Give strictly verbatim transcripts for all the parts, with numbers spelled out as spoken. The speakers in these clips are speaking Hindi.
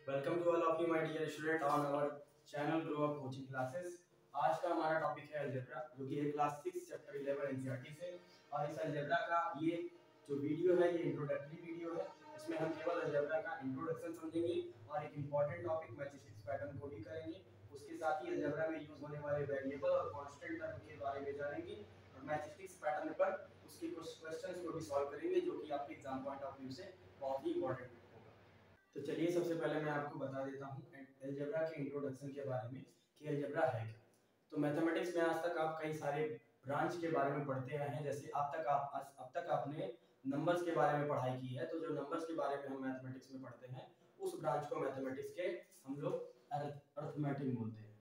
Welcome to all of you my dear student on our channel grow up coaching classes. आज का हमारा टॉपिक है अलजेब्रा, जो कि है class six chapter eleven NCERT से। और इस अलजेब्रा का ये जो वीडियो है ये इंट्रोडक्टरी वीडियो है। इसमें हम केवल अलजेब्रा का इंट्रोडक्शन समझेंगे और एक इंपॉर्टेंट टॉपिक मैथमेटिक्स पैटर्न को भी करेंगे। उसके साथ ही अलजेब्रा में यूज होने वाले वेरिएबल और कांस्टेंट टर्म के बारे में जानेंगे और मैथमेटिक्स पैटर्न पर उसके कुछ क्वेश्चंस को भी सॉल्व करेंगे, जो कि आपके एग्जाम पॉइंट ऑफ व्यू से बहुत ही इंपॉर्टेंट होगा। तो चलिए सबसे पहले मैं आपको बता देता हूँ अलजेब्रा के इंट्रोडक्शन के बारे में कि अलजेब्रा है क्या। तो मैथमेटिक्स में आज तक आप कई सारे ब्रांच के बारे में पढ़ते आए हैं। जैसे अब तक आप अब तक आपने नंबर्स के बारे में पढ़ाई की है, तो जो नंबर्स के बारे में हम मैथमेटिक्स में पढ़ते हैं उस ब्रांच को मैथमेटिक्स के हम लोग अरिथमेटिक बोलते हैं।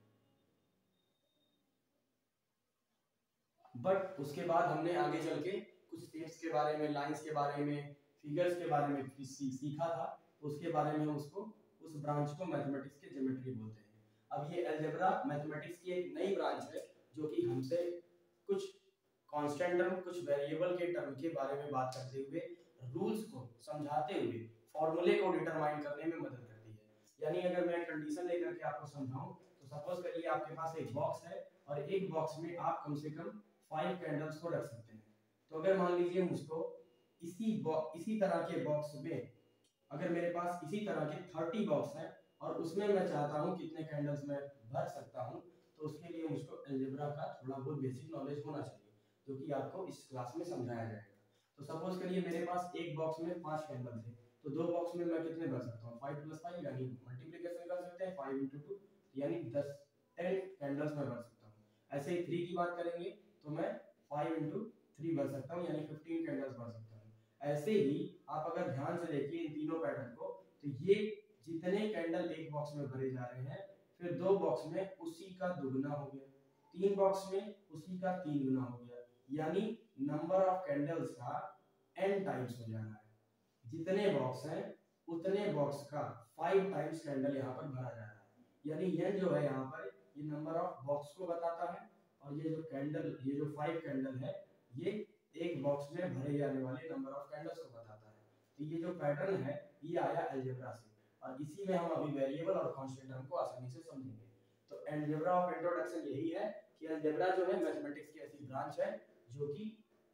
बट उसके बाद हमने आगे चल के कुछ स्टेप्स के बारे में, लाइंस के बारे में, फिगर्स के बारे में सीखा था। उसके बारे में हम उसको उस ब्रांच को मैथमेटिक्स के ज्योमेट्री बोलते हैं। अब ये अलजेब्रा मैथमेटिक्स की एक नई ब्रांच है, जो कि हमसे कुछ कांस्टेंट टर्म, कुछ वेरिएबल के टर्म के बारे में बात करते हुए, रूल्स को समझाते हुए फॉर्मूले को डिटरमाइन करने में मदद करती है। यानी अगर मैं कंडीशन लेकर के आपको समझाऊं, तो सपोज करिए आपके पास एक बॉक्स है और एक बॉक्स में आप कम से कम फाइव कैंडल्स को रख सकते हैं। तो अगर मान लीजिए मुझको इसी इसी तरह के बॉक्स में, अगर मेरे पास इसी तरह के थर्टी बॉक्स हैं और उसमें मैं चाहता हूं कितने कैंडल्स मैं भर सकता हूं, तो उसके लिए मुझको अलजेब्रा का थोड़ा बहुत बेसिक नॉलेज होना चाहिए, जो कि आपको इस क्लास में समझाया जाएगा। तो सपोज करिए मेरे पास एक बॉक्स में पांच कैंडल थे, तो दो बॉक्स में मैं कितने भर सकता हूँ? फाइव प्लस फाइव, यानी मल्टीप्लीकेशन कर सकते हैं, फाइव इंटू टू, यानी दस टेन कैंडल्स में भर सकता हूँ। ऐसे ही थ्री की बात करेंगे तो मैं फाइव इंटू थ्री भर सकता हूँ, यानी फिफ्टीन कैंडल्स भर सकता हूँ। ऐसे ही आप अगर ध्यान से देखिए इन तीनों पैटर्न को, तो ये जितने कैंडल एक बॉक्स में भरे जा रहे हैं, फिर दो बॉक्स में उसी का दुगना हो गया, तीन बॉक्स में उसी का तीन गुना हो गया, यानी नंबर ऑफ कैंडल्स का एन टाइम्स हो जाना है। जितने बॉक्स हैं उतने बॉक्स का फाइव टाइम्स कैंडल यहाँ पर भरा जा रहा है। यानी एन जो है यहाँ पर ये नंबर ऑफ बॉक्स को बताता है, और ये जो कैंडल, ये जो फाइव कैंडल है, ये एक बॉक्स में भरे जाने वाले नंबर ऑफ कैंडल्स को बताता है। तो ये जो पैटर्न है ये आया अलजेब्रा से, और इसी में हम अभी वेरिएबल और कांस्टेंट टर्म को आसानी से समझेंगे। तो अलजेब्रा ऑफ इंट्रोडक्शन यही है कि अलजेब्रा जो है मैथमेटिक्स की ऐसी ब्रांच है जो कि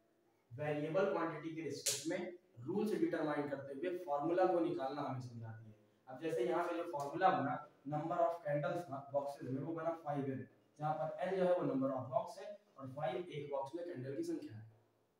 वेरिएबल क्वांटिटी के रिस्पेक्ट में रूल्स डिटरमाइन करते हुए फार्मूला को निकालना हमें समझाती है। अब जैसे यहाँ पे जो फार्मूला बना नंबर ऑफ कैंडल्स का बॉक्सेस में, वो बना फाइव एन, जहाँ पर एन जो है वो नंबर ऑफ बॉक्स है और फाइव एक बॉक्स में कैंडल की संख्या है।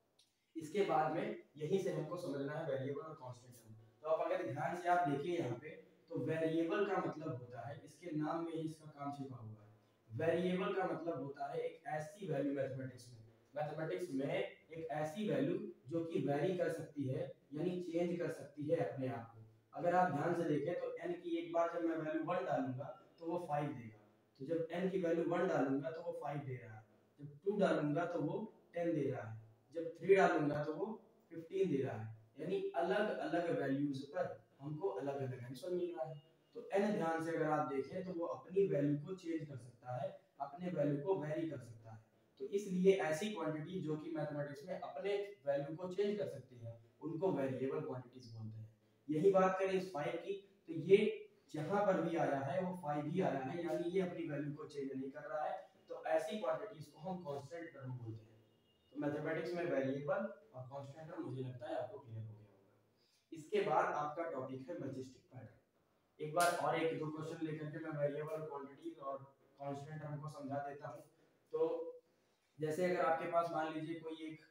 इसके बाद में यहीं से हमको समझना है वेरिएबल और कांस्टेंट टर्म। तो आप अगर ध्यान से आप देखिए यहाँ पे, तो वेरिएबल का मतलब होता है, इसके नाम में ही इसका काम छिपा हुआ है। वेरिएबल का मतलब होता है एक ऐसी वैल्यू मैथमेटिक्स में मैथमेटिक्स में एक ऐसी वैल्यू जो कि वेरी कर सकती है, यानी चेंज कर सकती है अपने आप को। अगर आप ध्यान से देखें तो n की एक बार जब मैं वैल्यू वन डालूंगा तो वो फाइव देगा, तो जब n की वैल्यू वन डालूंगा तो वो फाइव दे रहा है, जब टू डालूंगा तो वो टेन दे रहा है, जब थ्री डालूंगा तो वो फिफ्टीन दे रहा है। यानी अलग अलग वैल्यूज पर हमको अलग अलग आंसर मिल रहा है। तो n ध्यान से अगर आप देखें तो वो अपनी वैल्यू को चेंज कर सकता है, अपने वैल्यू को वेरी कर सकता है। तो इसलिए ऐसी क्वांटिटी जो कि मैथमेटिक्स में अपने वैल्यू को चेंज कर सकती है उनको वेरिएबल क्वांटिटीज बोलते हैं। यही बात करें इस फाइव की, तो ये जहां पर भी आया है वो फाइव ही आया है, यानी ये अपनी वैल्यू को चेंज नहीं कर रहा है। तो ऐसी क्वांटिटीज को हम कांस्टेंट टर्म बोलते हैं। तो मैथमेटिक्स में वेरिएबल और कांस्टेंट टर्म, मुझे लगता है आपको क्लियर हो गया होगा। इसके बाद आपका टॉपिक है मैजेस्टिक पैटर्न। एक बार और एक दो क्वेश्चन लेकर के मैं वेरिएबल, क्वांटिटीज और कांस्टेंट टर्म को समझा देता हूं। तो जैसे अगर आपके पास मान लीजिए कोई एक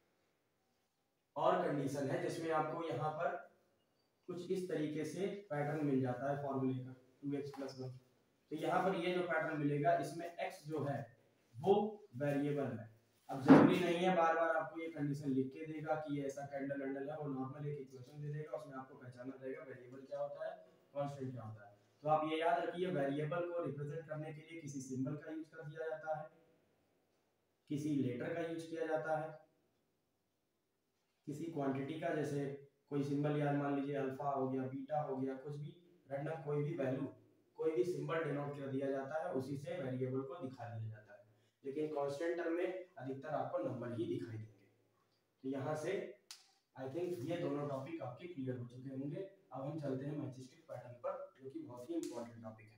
और कंडीशन है जिसमें आपको यहाँ पर कुछ इस तरीके से पैटर्न मिल जाता है फॉर्मूले का टू एक्स प्लस वन। तो यहाँ पर ये जो पैटर्न मिलेगा इसमें x जो है वो वेरिएबल है। अब जरूरी नहीं है बार बार आपको ये कंडीशन लिख के देगा कि ये ऐसा कैंडल वैंडल है, वो नॉर्मल एक इक्वेशन दे देगा, उसमें आपको पहचानना रहेगा वेरिएबल क्या होता है, कांस्टेंट क्या होता है। तो आप ये याद रखिए वेरिएबल को रिप्रेजेंट करने के लिए किसी सिंबल का यूज कर दिया जाता है, किसी लेटर का यूज किया जाता है, किसी क्वांटिटी का, जैसे कोई सिंबल यार मान लीजिए अल्फा हो गया, बीटा हो गया, कुछ भी रैंडम कोई भी वैल्यू, कोई भी सिंबल डिनोट कर दिया जाता है, उसी से वेरिएबल को दिखा दिया जाता है। लेकिन कांस्टेंट टर्म में अधिकतर आपको नंबर ही दिखाई देंगे। तो यहाँ से आई थिंक ये दोनों टॉपिक आपके क्लियर हो चुके होंगे। अब हम चलते हैं मैजेस्टिक पैटर्न पर, जो कि बहुत इंपॉर्टेंट टॉपिक है।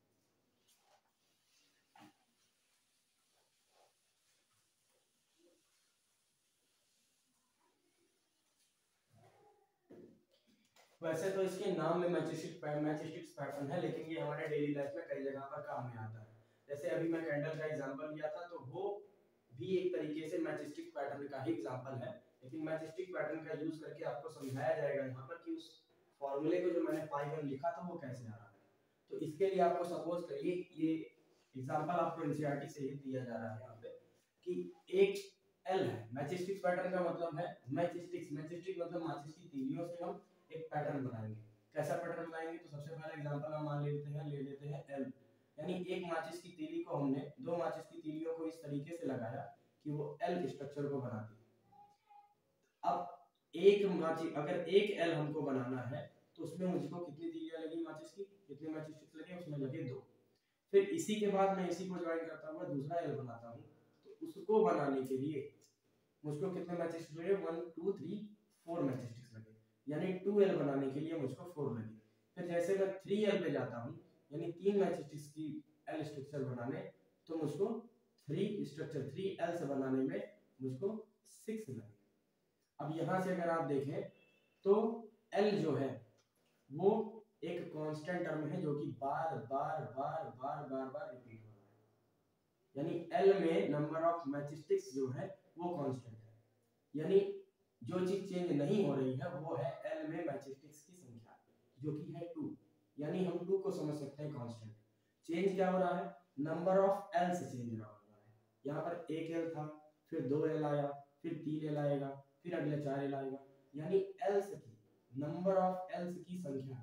वैसे तो इसके नाम में मैचेस्टिक मैचेस्टिक्स पैटर्न है, लेकिन ये हमारे डेली लाइफ में कई जगह पर काम में आता है। जैसे अभी मैं कैंडल का एग्जांपल लिया था, तो वो भी एक तरीके से मैचेस्टिक पैटर्न का ही एग्जांपल है, लेकिन मैचेस्टिक पैटर्न का यूज करके आपको समझाया जाएगा यहाँ पर कि उस फॉर्मूले को जो मैंने पाई वन लिखा था वो कैसे आ रहा है। तो इसके लिए आपको सपोज करिए ये एग्जांपल आपको एनसीईआरटी से ही दिया जा रहा है यहाँ पे कि एक एल है। मैचेस्टिक पैटर्न का मतलब है मैचेस्टिक्स, मैचेस्टिक मतलब माचिस की तीलियों से हम एक पैटर्न बनाएंगे। कैसा पैटर्न बनाएंगे? तो सबसे पहला एग्जांपल हम मान लेते हैं ले लेते हैं एल, यानी एक माचिस की तीली को हमने दो माचिस की तीलियों को इस तरीके से लगाया कि वो एल स्ट्रक्चर को बनाती है। अब एक माचिस अगर एक एल हमको बनाना है तो उसमें मुझको कितनी तीलियां लगी माचिस की, कितने मैचेस्टिक्स लगे? उसमें लगे दो। फिर इसी के बाद मैं इसी को ज्वाइन करता हुआ दूसरा एल बनाता हूँ, तो उसको बनाने के लिए मुझको कितने मैचेस्टिक्स लगे? One two three four matchsticks लगे, यानी टू एल बनाने के लिए मुझको फोर लगे। फिर जैसे मैं थ्री एल पे जाता हूँ, यानी तीन मैचेस्टिक्स की एल स्ट्रक्चर बनाने, तो मुझको थ्री स्ट्रक्चर थ्री एल से बनाने में मुझको सिक्स लगे। अब यहाँ से अगर आप देखें तो एल जो है वो एक कांस्टेंट टर्म है जो कि बार बार बार बार बार बार रिपीट हो रहा है, यानी एल में नंबर ऑफ मैचेस्टिक्स जो है वो कांस्टेंट है, यानी जो चीज चेंज नहीं हो रही है वो है एल में मैचेस्टिक्स की संख्या जो कि है टू, यानी हम टू को समझ सकते हैं कांस्टेंट। चेंज क्या हो रहा है? नंबर ऑफ एल से चेंज हो रहा है। यहाँ पर एक एल था, फिर दो एल आया, फिर तीन एल आएगा, फिर अगले चार एल आएगा, यानी एल्स की नंबर ऑफ एल्स की संख्या,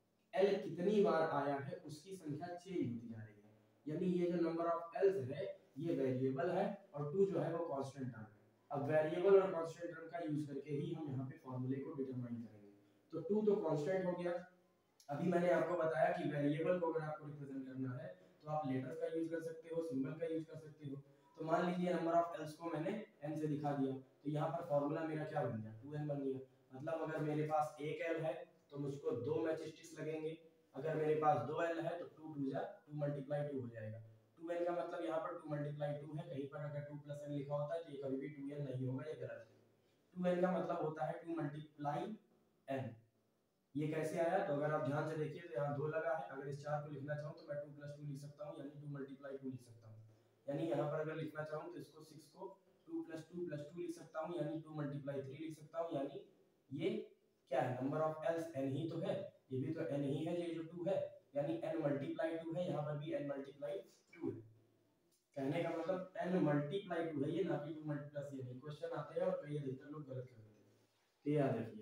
एल कितनी बार आया है उसकी संख्या चेंज होती जा रही है, यानी ये जो नंबर ऑफ एल्स है ये वेरिएबल है और टू जो है वो कांस्टेंट टर्म है। अब वेरिएबल और कांस्टेंट टर्म का यूज करके ही हम यहाँ पे फॉर्मूले को डिटरमाइन करेंगे। तो टू तो कांस्टेंट हो गया। अभी मैंने आपको बताया कि वेरिएबल को अगर आपको रिप्रेजेंट करना है तो आप लेटर्स का यूज कर सकते हो, सिंबल का यूज कर सकते हो। तो मान लीजिए नंबर ऑफ एल्स को मैंने एन से दिखा दिया, तो यहाँ पर फॉर्मूला मेरा क्या बन गया? टू एन बन गया। मतलब अगर मेरे पास एक एल है तो मुझको दो मैचेस्टिक्स लगेंगे, अगर मेरे पास दो एल है तो टू टू जा टू मल्टीप्लाई टू हो जाएगा। टू एन का मतलब यहाँ पर टू मल्टीप्लाई टू है, कहीं पर अगर टू प्लस एन लिखा होता है तो ये कभी भी टू एन नहीं होगा, ये गलत है। टू एन का मतलब होता है टू मल्टीप्लाई एन। ये कैसे आया? तो अगर आप ध्यान से देखिए तो यहाँ दो लगा है, अगर इस चार को लिखना चाहूँ तो मैं टू प्लस टू लिख सकता हूँ, यानी टू मल्टीप्लाई टू लिख सकता हूँ। यानी यहाँ पर अगर लिखना चाहूँ तो इसको सिक्स को two plus two plus two लिख सकता हूँ, यानी टू मल्टीप्लाई थ्री लिख सकता हूँ। यानी ये क्या है? नंबर ऑफ एल्स एन ही तो है, ये भी तो एन ही है, ये जो टू है, यानी एन मल्टीप्लाई टू है, यहाँ पर भी एन मल्टीप्लाई टू है। कहने का मतलब एन मल्टीप्लाई टू है ये, ना कि टू मल्टीप्लस ये। क्वेश्चन आते हैं और कई अधिकतर लोग गलत कर देते हैं, तो याद रखिए।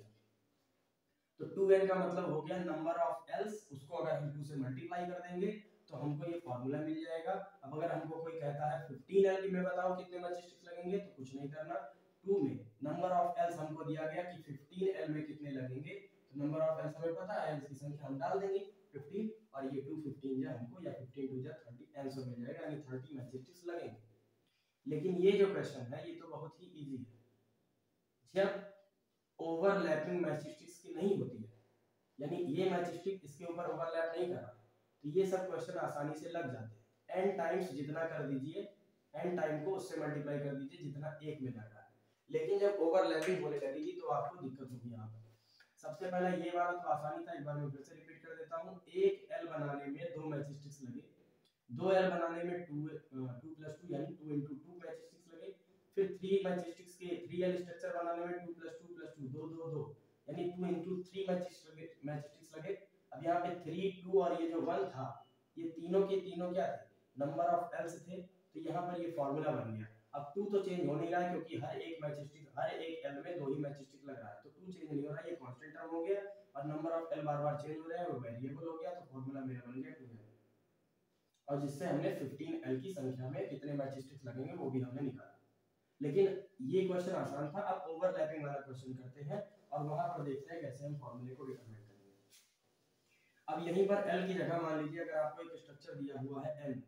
तो टू एन का मतलब हो गया नंबर ऑफ एल्स, उसको अगर हम टू से मल्टीप्लाई कर देंगे तो हमको ये फार्मूला मिल जाएगा। अब अगर हमको कोई कहता है फिफ्टीन एल की में बताओ कितने मैचेस्टिक्स लगेंगे, तो कुछ नहीं करना, टू में नंबर ऑफ एल्स हमको दिया गया कि फिफ्टीन एल में कितने लगेंगे, तो नंबर ऑफ एल्स हमें पता है, एल्स की संख्या हम डाल देंगे फिफ्टीन, और ये टू फिफ्टीन जा हमको या फिफ्टीन टू जा थर्टी आंसर मिल जाएगा, यानी थर्टी मैचेस्टिक्स लगेंगे। लेकिन ये जो क्वेश्चन है ये तो बहुत ही इजी है, जब ओवरलैपिंग मैचेस्टिक्स की नहीं होती है, यानी ये मैचेस्टिक इसके ऊपर ओवरलैप नहीं कर रहा, तो ये सब क्वेश्चन आसानी से लग जाते हैं। एन टाइम्स जितना कर दीजिए, एन टाइम को उससे मल्टीप्लाई कर दीजिए जितना एक में लग रहा है, लेकिन जब ओवरलैपिंग होने लगेगी तो आपको दिक्कत होगी। यहाँ पर सबसे पहला ये वाला तो आसानी था, एक बार मैं फिर से रिपीट कर देता हूँ। एक एल बनाने में दो मैचेस्टिक्स लगे, दो एल बनाने में टू टू प्लस टू यानी टू इंटू टू मैचेस्टिक्स लगे, फिर थ्री मैचेस्टिक्स के थ्री एल स्ट्रक्चर बनाने में two plus two plus two दो दो दो यानी टू इंटू थ्री मैचेस्टिक्स लगे। अब यहाँ पे थ्री टू और ये जो वन था ये तीनों के तीनों क्या थे? नंबर ऑफ एल्स थे, तो यहाँ पर ये फॉर्मूला बन गया। अब टू तो चेंज हो नहीं रहा है क्योंकि हर एक मैचेस्टिक हर एक एल में दो ही मैचेस्टिक लग रहा है, तो टू चेंज नहीं हो रहा है, ये कांस्टेंट टर्म हो गया, और नंबर ऑफ एल बार बार चेंज हो रहे हैं वो वेरिएबल हो गया, तो फॉर्मूला मेरा बन गया टू एल, और जिससे हमने फिफ्टीन एल की संख्या में कितने मैचेस्टिक्स लगेंगे वो भी हमने निकाला। लेकिन ये क्वेश्चन आसान था। अब ओवरलैपिंग वाला क्वेश्चन करते हैं और वहां पर देखते हैं कैसे हम फॉर्मूले को डिटरमाइन करेंगे। अब यहीं पर एल की जगह मान लीजिए अगर आपको एक स्ट्रक्चर दिया हुआ है एन,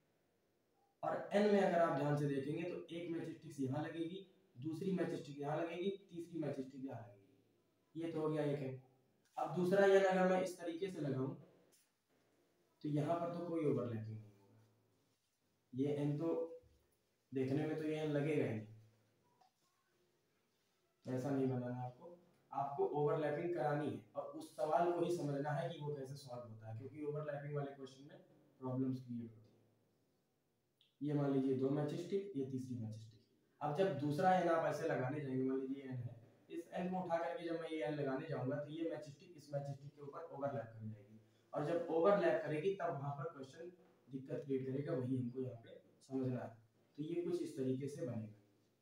और एन में अगर आप ध्यान से देखेंगे तो एक मैचेस्टिक्स यहाँ लगेगी, दूसरी मैचेस्टिक यहाँ लगेगी, तीसरी मैचेस्टिक यहाँ लगेगी, ये तो हो गया एक है। अब दूसरा एन अगर मैं इस तरीके से लगाऊं तो यहाँ पर तो कोई ओवरलैपिंग नहीं होगा, ये n तो देखने में तो ये n लगेगा ही नहीं, ऐसा नहीं बनाना आपको, आपको ओवरलैपिंग करानी है और उस सवाल को ही समझना है कि वो कैसे सॉल्व होता है, क्योंकि ओवरलैपिंग वाले क्वेश्चन में प्रॉब्लम्स क्रिएट होती है। ये मान लीजिए दो मैच स्टिक, ये तीसरी मैच स्टिक। अब जब दूसरा एन आप ऐसे लगाने जाएंगे, मान लीजिए एन है, इस एन को उठा करके जब मैं ये एन लगाने जाऊंगा तो ये मैच स्टिक इस मैच स्टिक के ऊपर ओवरलैप कर जाएगी, और जब ओवरलैप करेगी तब वहां पर क्वेश्चन दिक्कत क्रिएट करेगा, वही हमको यहाँ पे समझना है। तो ये कुछ इस तरीके से बनेगा,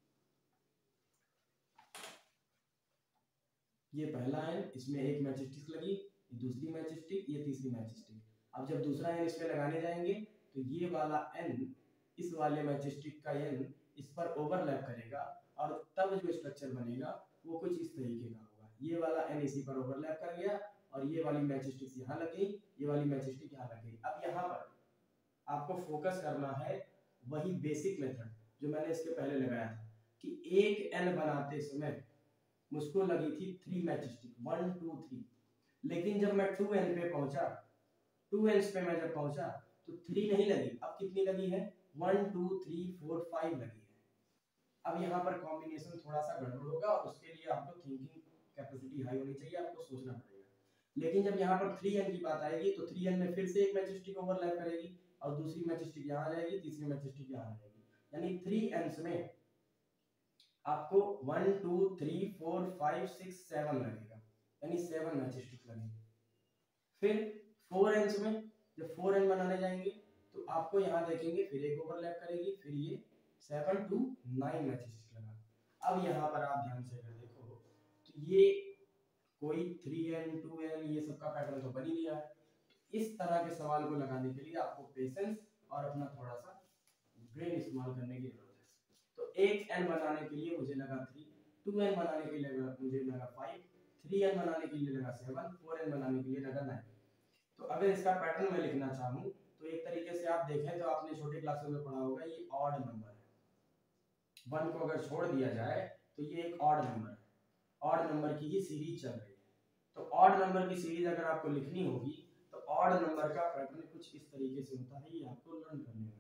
ये पहला एन, इसमें एक मैच स्टिक लगी, ये दूसरी मैच स्टिक, ये तीसरी मैच स्टिक। अब जब दूसरा एन इसमें लगाने जाएंगे तो ये वाला एन इस वाले मैच स्टिक का एन इस पर ओवरलैप करेगा, और तब जो स्ट्रक्चर बनेगा वो कुछ इस तरीके का होगा। ये वाला एन इसी पर ओवरलैप कर गया और ये वाली मैच स्टिक यहाँ लग गई, ये वाली मैच स्टिक यहाँ लग गई। अब यहाँ पर आपको फोकस करना है वही बेसिक मेथड जो मैंने इसके पहले लगाया था, कि एक एन बनाते समय मुझको लगी थी three matchstick, one two three, लेकिन जब मैं टू एन पे पहुंचा, टू एन पे मैं जब पहुंचा तो थ्री नहीं लगी, अब कितनी लगी है, one two three four five लगी है। अब यहाँ पर कॉम्बिनेशन थोड़ा सा गड़बड़ होगा और उसके लिए आपको थिंकिंग कैपेसिटी हाई होनी चाहिए, आपको सोचना पड़ेगा। लेकिन जब यहाँ पर थ्री एन की बात आएगी तो थ्री एन में फिर से एक मैच स्टिक ओवरलैप करेगी और दूसरी मैच स्टिक यहाँ जाएगी, तीसरी मैच स्टिक यहाँ जाएगी, यानी थ्री एन में आपको one two three four five six seven लगेगा, यानी सेवन मैच स्टिक लगेगी। फिर फोर एन में जब फोर एन बनाने जाएंगे तो आपको यहाँ देखेंगे फिर एक ओवरलैप करेगी, फिर ये seven to nine matchstick लगा। अब यहाँ पर आप ध्यान से अगर देखो तो ये कोई थ्री एन टू एन ये सब का पैटर्न तो बन ही लिया है। इस तरह के सवाल को लगाने के लिए आपको पेशेंस और अपना थोड़ा सा ब्रेन इस्तेमाल करने की जरूरत है। तो एक एन बनाने के लिए मुझे लगा थ्री, टू एन बनाने के लिए मुझे लगा फाइव, थ्री एन बनाने के लिए लगा सेवन, फोर एन बनाने के लिए लगा नाइन। तो अगर इसका पैटर्न मैं लिखना चाहूँ तो एक तरीके से आप देखें तो आपने छोटे क्लासों में पढ़ा होगा, ये ऑड नंबर है, वन को अगर छोड़ दिया जाए तो ये एक ऑड नंबर है, ऑड नंबर की ही सीरीज चल रही है। तो ऑड नंबर की सीरीज अगर आपको लिखनी होगी तो ऑड नंबर का पैटर्न कुछ इस तरीके से होता है, ये आपको लर्न करने में।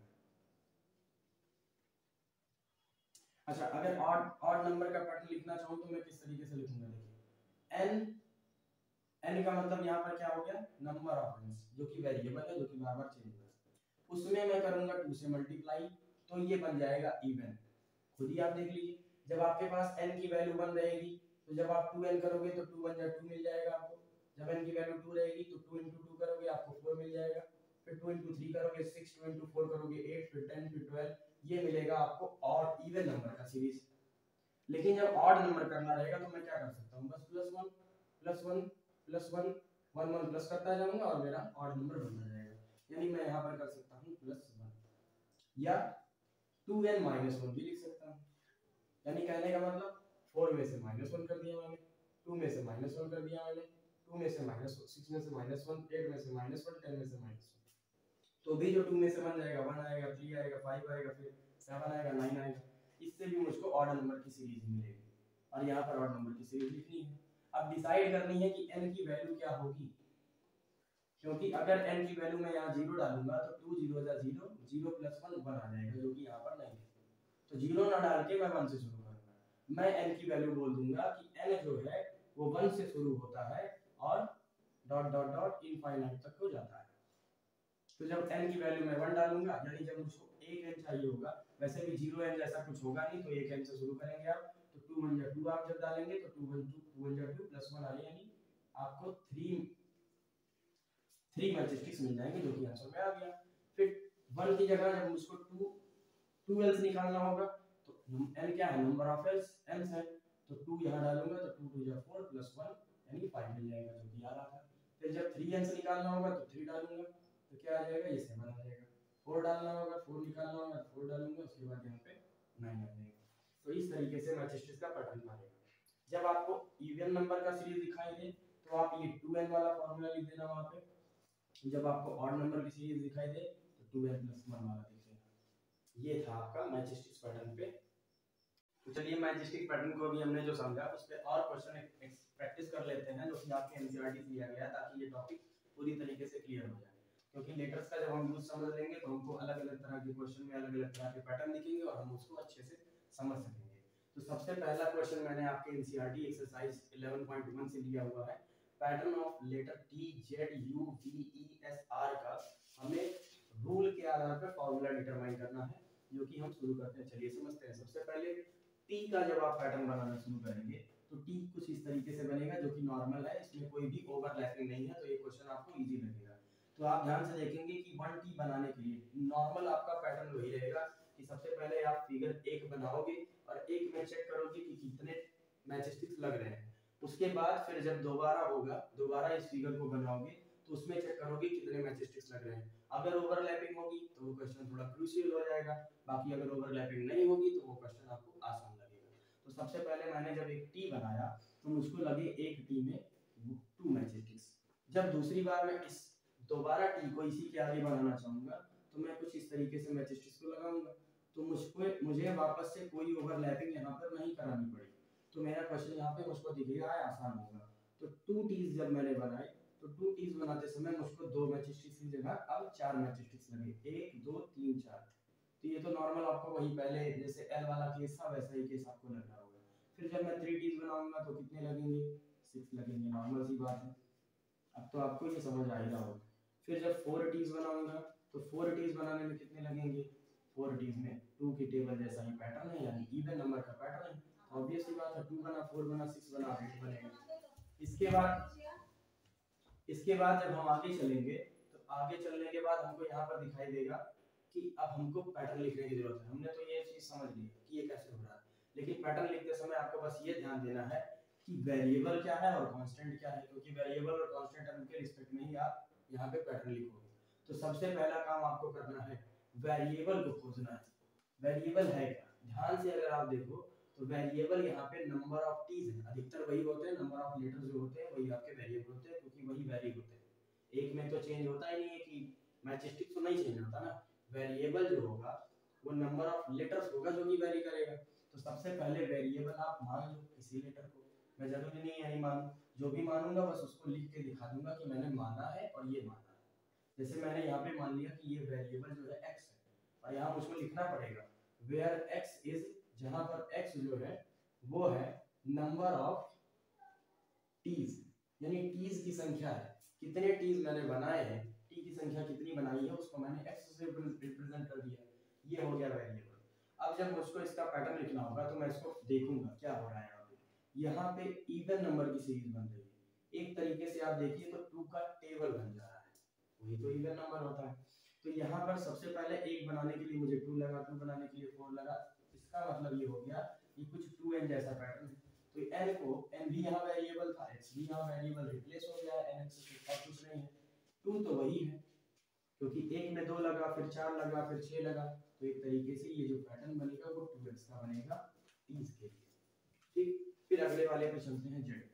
अच्छा, अगर ऑड ऑड नंबर का पैटर्न लिखना चाहूँ तो मैं किस तरीके से लिखूंगा, देखिए एन, एन का मतलब यहाँ पर क्या हो गया, नंबर ऑफ एन्स, जो कि वेरिएबल है, जो कि बार बार चेंज हो रहा है। उसमें मैं करूंगा टू से मल्टीप्लाई, तो ये बन जाएगा इवन। खुद ही आप देख लीजिए, जब आपके पास n की वैल्यू वन रहेगी तो जब आप टू एन करोगे तो टू वन जा टू मिल जाएगा आपको, जब n की वैल्यू टू रहेगी तो टू इंटू टू करोगे आपको फोर मिल जाएगा, फिर टू इंटू थ्री करोगे सिक्स, टू इंटू फोर करोगे एट, फिर टेन, फिर ट्वेल्व, ये मिलेगा आपको ऑड इवन नंबर का सीरीज। लेकिन जब ऑड नंबर करना रहेगा तो मैं क्या कर सकता हूँ, बस plus one plus one plus one one one plus करता जाऊंगा और मेरा ऑड नंबर बनता जाएगा। यानी मैं यहाँ पर कर सकता हूँ प्लस वन, या टू एन माइनस वन भी लिख सकता हूँ। यानी कहने का मतलब फोर में से माइनस वन कर दिया मैंने, टू में से माइनस वन कर दिया मैंने, टू में से माइनस सिक्स में से माइनस वन, एट में से माइनस वन, टेन में से माइनस वन, तो भी जो टू में से बन जाएगा वन आएगा, थ्री आएगा, फाइव आएगा, फिर सेवन आएगा, नाइन आएगा। इससे भी मुझको ऑड नंबर की सीरीज ही मिलेगी और यहाँ पर ऑड नंबर की सीरीज लिखनी है। अब डिसाइड करनी है कि n की वैल्यू क्या होगी, क्योंकि अगर n की वैल्यू मैं यहाँ जीरो डालूंगा तो टू जीरो जा zero, zero plus one one आ जाएगा, जो कि यहाँ पर नहीं है। तो जीरो ना डाल के मैं वन से शुरू करूंगा, मैं n की वैल्यू बोल दूंगा कि n जो है वो वन से शुरू होता है और डॉट डॉट डॉट इनफाइनाइट तक हो जाता है। तो जब n की वैल्यू मैं वन डालूंगा, यानी जब मुझको एक n चाहिए होगा, वैसे भी जीरो n जैसा कुछ होगा नहीं तो एक n से शुरू करेंगे आप, तो टू वन जा टू आप जब डालेंगे तो two one two, two one जा टू प्लस वन आ रही, यानी आपको थ्री थ्री मैचेस्टिक्स मिल जाएंगे, जो कि आंसर में आ गया। फिर वन की जगह जब मुझको टू टू एल्स निकालना होगा तो n क्या है, नंबर ऑफ एल्स एल्स है, तो टू यहाँ डालूंगा तो टू टू जा फोर प्लस वन यानी फाइव मिल जाएगा, जो कि आ रहा था। फिर जब थ्री एल्स निकालना होगा तो थ्री डालूंगा तो क्या आ जाएगा, ये सेवन आ जाएगा। फोर डालना होगा, फोर निकालना होगा, फोर डालूंगा, उसके बाद यहाँ पे नाइन आ जाएगा। तो इस तरीके से मैचेस्टिक्स का पैटर्न बनेगा। जब आपको इवन नंबर का सीरीज दिखाई दे तो आप ये टू एन वाला फॉर्मूला लिख देना वहां पे, जब आपको ऑड नंबर की सीरीज दिखाई दे तो टू एन प्लस वन वाला लिख देना। ये था आपका मैचेस्टिक्स पैटर्न पे। तो चलिए मैचेस्टिक्स पैटर्न को भी हमने जो समझा उस पे और क्वेश्चन प्रैक्टिस कर लेते हैं, जो कि आपके एनसीईआरटी से लिया गया है, ताकि ये टॉपिक पूरी तरीके से क्लियर हो जाए। क्योंकि लेटर्स का जब हम यूज समझ लेंगे तो हमको अलग अलग तरह के क्वेश्चन में अलग अलग तरह के पैटर्न दिखेंगे और हम उसको अच्छे से समझ सकेंगे। तो सबसे पहला क्वेश्चन मैंने आपके NCERT exercise eleven point one से लिया हुआ है। Pattern of letter T Z U V E S R का हमें रूल के आधार पर फॉर्मूला डिटरमाइन करना है, जो कि हम शुरू करते हैं। चलिए समझते हैं। सबसे पहले टी का जब आप पैटर्न बनाना शुरू करेंगे तो टी कुछ इस तरीके से बनेगा, जो कि नॉर्मल है, इसमें कोई भी ओवरलैपिंग नहीं है, तो ये क्वेश्चन आपको इजी लगेगा। तो आप ध्यान से देखेंगे कि वन टी बनाने के लिए नॉर्मल आपका पैटर्न वही रहेगा कि सबसे पहले आप फिगर एक बनाओगे और एक में चेक करोगे कि कितने मैचस्टिक्स लग रहे हैं। उसके बाद फिर जब दोबारा होगा, दोबारा इस फिगर को बनाओगे तो उसमें चेक करोगे कितने मैचस्टिक्स लग रहे हैं। अगर ओवरलैपिंग होगी तो वो क्वेश्चन थोड़ा क्रूशियल हो जाएगा, बाकी अगर ओवरलैपिंग नहीं होगी तो वो क्वेश्चन आपको आसान लगेगा। तो सबसे पहले मैंने जब एक टी बनाया तो मुझको लगे एक टी में टू मैचस्टिक्स। जब दूसरी बार मैं इस दोबारा टी को इसी के आगे बनाना चाहूंगा तो मैं कुछ इस तरीके से मैचस्टिक्स को लगाऊंगा, तो मुझको मुझे वापस से कोई ओवरलैपिंग यहाँ पर नहीं करानी पड़ी, तो मेरा क्वेश्चन यहाँ पे मुझको दिख रहा है आसान होगा। तो टू टीज जब मैंने बनाए तो टू टीज बनाते समय मुझको दो मैचस्टिक्स की जगह अब चार मैचस्टिक्स लगे, एक दो तीन चार। तो ये तो नॉर्मल आपको वही पहले जैसे एल वाला केस था वैसा ही केस आपको लग रहा होगा। फिर जब मैं थ्री टीज बनाऊंगा तो कितने लगेंगे, सिक्स लगेंगे, नॉर्मल सी बात है। अब तो आपको ये समझ आ ही रहा होगा। फिर जब फोर टीज बनाऊंगा तो फोर टीज बनाने में कितने लगेंगे, फोर टीज में टू की टेबल जैसा ही पैटर्न है, यानी इवन नंबर का पैटर्न है, ऑब्वियस सी बात है। टू बना, फोर बना, सिक्स बना, एट बनेगा। इसके बाद इसके बाद जब हम आगे चलेंगे तो आगे चलने के बाद हमको यहाँ पर दिखाई देगा कि अब हमको पैटर्न लिखने की जरूरत है। हमने तो ये चीज समझ ली कि ये कैसे हो रहा है, लेकिन पैटर्न लिखते समय आपको बस ये ध्यान देना है कि वेरिएबल क्या है और कांस्टेंट क्या है, क्योंकि वेरिएबल और कांस्टेंट टर्म के रिस्पेक्ट में ही आप यहाँ पे पैटर्न लिखोगे। तो सबसे पहला काम आपको करना है वेरिएबल को खोजना है। वेरिएबल है क्या, ध्यान से अगर आप देखो तो वेरिएबल यहाँ पे नंबर ऑफ टीज है, अधिकतर वही होते हैं, नंबर ऑफ लेटर्स जो होते हैं वही आपके वेरिएबल होते हैं, क्योंकि वही वैरी होते हैं। एक में तो चेंज होता ही नहीं है कि मैचस्टिक तो नहीं चेंज होता ना, वेरिएबल जो होगा वो नंबर ऑफ लेटर्स होगा जो कि वेरी करेगा। तो सबसे पहले वेरिएबल आप मान लो किसी लेटर को, मैं जरूरी नहीं यही मानूं, जो भी मानूंगा बस उसको लिख के दिखा दूंगा कि मैंने माना है और ये माना है। जैसे मैंने यहाँ पे मान लिया कि ये वेरिएबल जो है x है और यहाँ मुझको लिखना पड़ेगा वेयर x इज, जहां पर x जो है वो है नंबर ऑफ टीज, यानी टीज की संख्या है, कितने टीज मैंने बनाए हैं, टी की संख्या कितनी बनाई है उसको मैंने x से रिप्रेजेंट कर दिया, ये हो गया वेरिएबल। अब जब मुझको इसका पैटर्न लिखना होगा तो मैं इसको देखूंगा क्या हो रहा है। यहाँ पे यहाँ पे इवन नंबर की सीरीज बन रही है, एक तरीके से आप देखिए तो टू का टेबल बन जा रहा है, वही तो इवन नंबर होता है। तो यहाँ पर सबसे पहले एक बनाने के लिए मुझे टू लगा, टू बनाने के लिए फोर लगा, इसका मतलब ये हो गया कि कुछ टू एन जैसा पैटर्न है। तो n को, n भी यहाँ वेरिएबल था, x भी यहाँ वेरिएबल रिप्लेस हो गया है, nx और कुछ नहीं है, टू तो वही है, क्योंकि एक में दो लगा, फिर चार लगा, फिर छह लगा, तो एक तरीके से ये जो पैटर्न बनेगा वो टू एक्स का बनेगा तीस के लिए। ठीक, फिर अगले वाले पे चलते हैं जेड पे।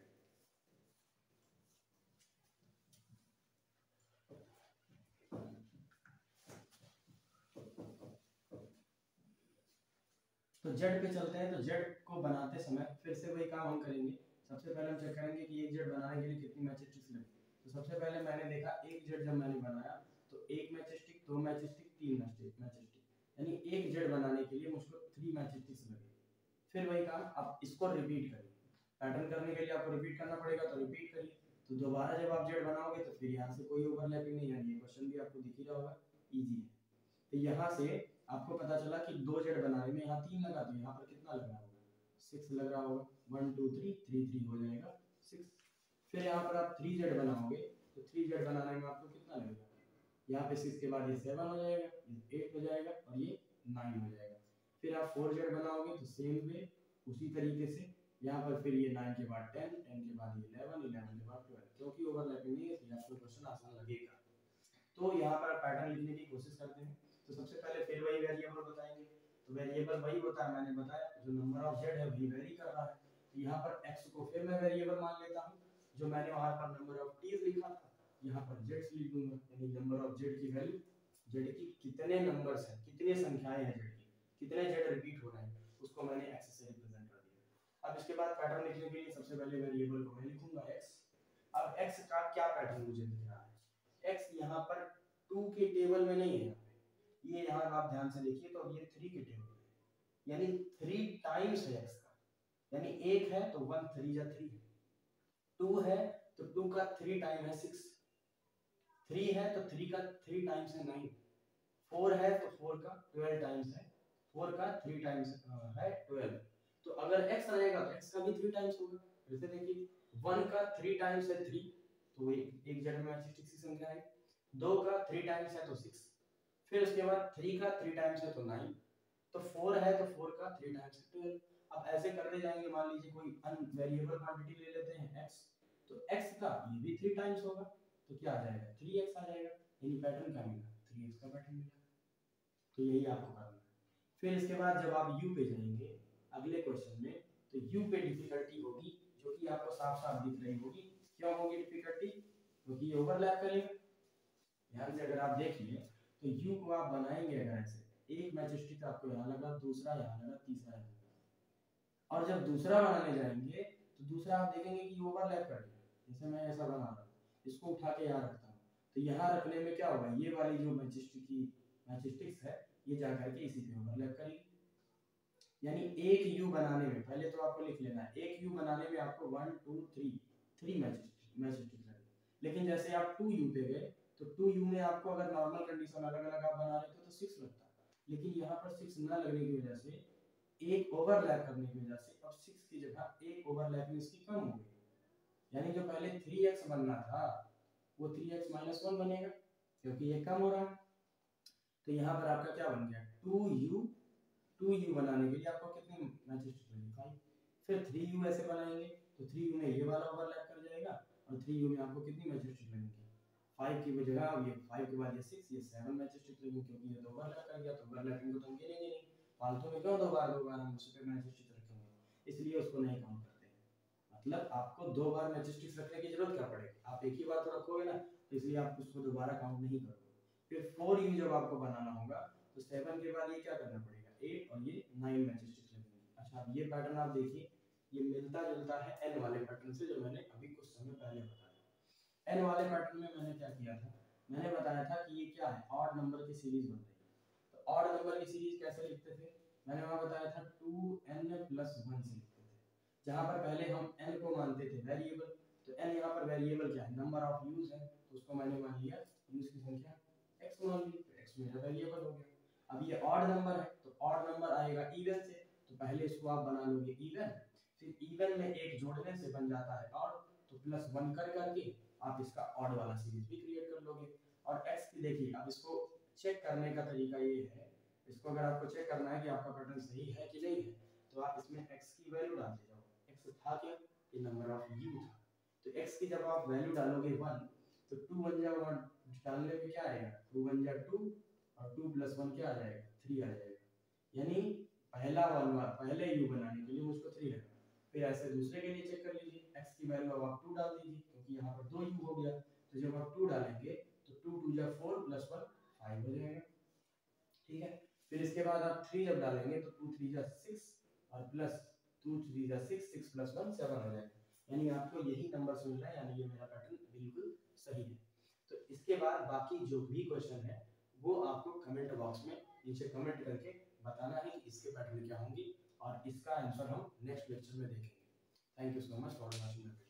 तो जेड पे चलते हैं। तो जेड को बनाते समय फिर से वही काम हम करेंगे। सबसे पहले हम चेक करेंगे कि एक जेड बनाने के लिए कितनी मैचस्टिक्स लगी। तो सबसे पहले मैंने देखा एक जेड जब मैंने बनाया तो एक मैचस्टिक, दो मैचस्टिक, तीन मैचस्टिक, यानी एक जेड बनाने के लिए मुझको थ्री मैचस्टिक्स लगे। फिर वही काम आप इसको रिपीट करिए, पैटर्न करने के लिए आपको रिपीट करना पड़ेगा, तो रिपीट करिए। तो दोबारा जब आप जेड बनाओगे तो फिर यहाँ से कोई ओवरलैपिंग नहीं है, ये क्वेश्चन भी आपको दिख ही रहा होगा, इजी है। तो यहाँ से आपको पता चला कि दो जेड बनाने में यहाँ तीन लगा, तो यहाँ पर कितना लग रहा होगा, सिक्स लग रहा होगा, one two three, three three हो जाएगा सिक्स। फिर यहाँ पर आप थ्री जेड बनाओगे तो थ्री जेड बनाने में आपको कितना लगेगा, यहाँ पे सिक्स के बाद ये सेवन हो जाएगा, ये एट हो जाएगा और ये नाइन हो जाएगा। फिर आप फोर जेड बनाओगे तो सेम वे उसी तरीके से, यहाँ पर फिर ये नाइन के बाद टेन, टेन के बाद ये इलेवन, इलेवन के बाद ट्वेल्व, क्योंकि ओवरलैपिंग नहीं है इसलिए आपको क्वेश्चन आसान लगेगा। तो यहाँ पर पैटर्न लिखने की कोशिश करते हैं। तो सबसे पहले फिर वही वेरिएबल बताएंगे, तो वेरिएबल वही होता है, मैंने बताया जो नंबर ऑफ जेड है वही वेरी कर रहा है। तो यहाँ पर x को फिर मैं वेरिएबल मान लेता हूँ, जो मैंने वहाँ पर नंबर ऑफ टीज लिखा था यहाँ पर जेड्स लिख दूंगा, यानी नंबर ऑफ जेड की वैल्यू, जेड की कितने नंबर्स हैं, कितनी संख्याएं हैं जेड की, कितने जेड रिपीट हो रहे हैं, उसको मैंने x से रिप्रेजेंट कर दिया। अब इसके बाद पैटर्न लिखने के लिए सबसे पहले वेरिएबल को मैं लिखूंगा x। अब x का क्या पैटर्न मुझे दिख रहा है, x यहाँ पर टू के टेबल में नहीं है, ये यहाँ आप ध्यान से देखिए तो अब ये थ्री के टेबल में, यानी थ्री टाइम्स है एक्स का, यानी एक है तो वन थ्री जा थ्री, टू है तो टू का थ्री टाइम है सिक्स, थ्री है तो थ्री का थ्री टाइम्स है नाइन, फोर है तो फोर का ट्वेल्व टाइम्स है, फोर का थ्री टाइम्स है ट्वेल्व। तो अगर x रहेगा तो x का भी थ्री टाइम्स होगा। जैसे देखिए वन का थ्री टाइम्स है थ्री, तो एक एक जगह में मैजिस्टिक की संख्या है। दो का थ्री टाइम्स है तो सिक्स, फिर उसके बाद थ्री का थ्री टाइम्स है तो नाइन, तो फोर है तो फोर का थ्री टाइम्स है ट्वेल्व। अब ऐसे करते जाएंगे, मान लीजिए कोई अनवेरिएबल क्वांटिटी ले लेते हैं x, तो x का ये भी थ्री टाइम्स होगा, तो क्या आ जाएगा थ्री एक्स आ जाएगा, यानी पैटर्न क्या मिला थ्री एक्स का पैटर्न मिला। तो यही आपको करना है। फिर इसके बाद जब आप u पे जाएंगे अगले क्वेश्चन में, तो u पे डिफिकल्टी होगी जो कि आपको साफ साफ दिख रही होगी। क्यों होगी डिफिकल्टी? क्योंकि ये ओवरलैप करेगा। ध्यान से अगर आप देखिए तो u को आप बनाएंगे अगर ऐसे, एक मैजिस्टिक आपको यहाँ लगा, दूसरा यहाँ लगा, तीसरा यहाँ लगा, और जब दूसरा बनाने जाएंगे तो दूसरा आप देखेंगे कि ओवरलैप कर गया। जैसे मैं ऐसा बना रहा हूँ, इसको उठा के यहाँ रखता हूँ, तो यहाँ रखने में क्या होगा, ये वाली जो मैजिस्टिक की मैजिस्टिक्स है ये जा करके इसी पे ओवरलैप करेगी। यानी एक u बनाने में, पहले तो आपको लिख लेना है, एक u बनाने में आपको one two three three majestic majestic लगे, लेकिन जैसे आप टू u पे गए तो टू u में आपको अगर नॉर्मल कंडीशन अलग अलग आप बना रहे थे तो सिक्स लगता, लेकिन यहाँ पर सिक्स ना लगने की वजह से, एक ओवरलैप करने की वजह से अब सिक्स की जगह एक ओवरलैपिंग इसकी कम हो गई, यानी जो पहले थ्री एक्स बनना था वो थ्री एक्स माइनस वन बनेगा क्योंकि ये कम हो रहा है। तो यहाँ पर आपका क्या बन गया टू यू, टू यू बनाने के लिए आपको कितनी मैजिस्टिक लगेगी फाइव, फिर थ्री यू ऐसे बनाएंगे तो थ्री यू में ये वाला ओवरलैप कर जाएगा और थ्री यू में आपको कितनी मैजिस्टिक लगेगी फाइव की जगह, अब ये फाइव के बाद ये सिक्स, ये सेवन मैजिस्टिक लगेगी क्योंकि ये तो ओवरलैप कर गया, तो ओवरलैपिंग को तो हम गिनेंगे नहीं, फालतू में क्यों दो बार दो बार हम उस पे मैजिस्टिक रखेंगे, इसलिए उसको नहीं काउंट करते हैं। मतलब आपको दो बार मैजिस्टिक्स रखने की जरूरत क्या पड़ेगी, आप एक ही बार तो रखोगे ना, तो इसलिए आप उसको दोबारा काउंट नहीं करोगे। फिर फोर यू जब आपको बनाना होगा तो सेवन के बाद ये क्या करना पड़ेगा एट और ये नाइन मैजिस्टिक्स लगेंगे। अच्छा अब ये पैटर्न आप देखिए, ये मिलता जुलता है एन वाले पैटर्न से जो मैंने अभी कुछ समय पहले बताया। एन वाले पैटर्न में मैंने क्या किया था, मैंने बताया था कि ये क्या है ऑड नंबर की सीरीज बन रही है। तो ऑड नंबर की सीरीज कैसे लिखते थे, मैंने वहां बताया था टू एन प्लस वन से लिखते थे, जहां पर पहले हम n को मानते थे वेरिएबल, तो n यहाँ पर वेरिएबल क्या है नंबर ऑफ यूज है, तो उसको मैंने मान लिया यूज की संख्या x मान ली, तो x मेरा वेरिएबल हो गया। अब ये ऑड नंबर है तो ऑड नंबर आएगा इवन से, तो पहले इसको आप बना लोगे इवन, फिर इवन में एक जोड़ने से बन जाता है ऑड, तो प्लस वन कर करके आप इसका ऑड वाला सीरीज भी क्रिएट कर लोगे। और x की देखिए, अब इसको चेक करने का तरीका ये है, इसको अगर आपको चेक करना है कि आपका पैटर्न सही है कि नहीं है, तो आप इसमें x की वैल्यू डालते जाओ। x था क्या, ये नंबर ऑफ u था, तो x की जब आप वैल्यू डालोगे वन, तो टू वन जा वन डालने पे क्या आएगा टू वन जा टू, और टू प्लस वन क्या आ जाएगा थ्री आ जाएगा, यानी पहला वन पहले u बनाने के लिए मुझको थ्री लगा। फिर ऐसे दूसरे के लिए चेक कर लीजिए, x की वैल्यू अब आप टू डाल दीजिए क्योंकि यहाँ पर दो u हो गया, तो जब आप टू डालेंगे तो टू टू जा फोर प्लस वन फाइव हो जाएगा। ठीक है, फिर इसके बाद आप थ्री जब डालेंगे तो टू थ्री जा सिक्स और प्लस टू थ्री जा six, six plus one seven हो जाएगा, यानी आपको यही नंबर मिल रहा है, यानी ये मेरा पैटर्न बिल्कुल सही है। तो इसके बाद बाकी जो भी क्वेश्चन है वो आपको कमेंट बॉक्स में नीचे कमेंट करके बताना है कि इसके पैटर्न क्या होंगी, और इसका आंसर हम नेक्स्ट लेक्चर में देखेंगे। Thank you so much for watching.